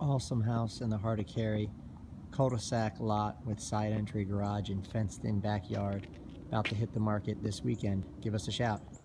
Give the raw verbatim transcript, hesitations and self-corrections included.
Awesome house in the heart of Cary, cul-de-sac lot with side entry garage and fenced in backyard. About to hit the market this weekend. Give us a shout.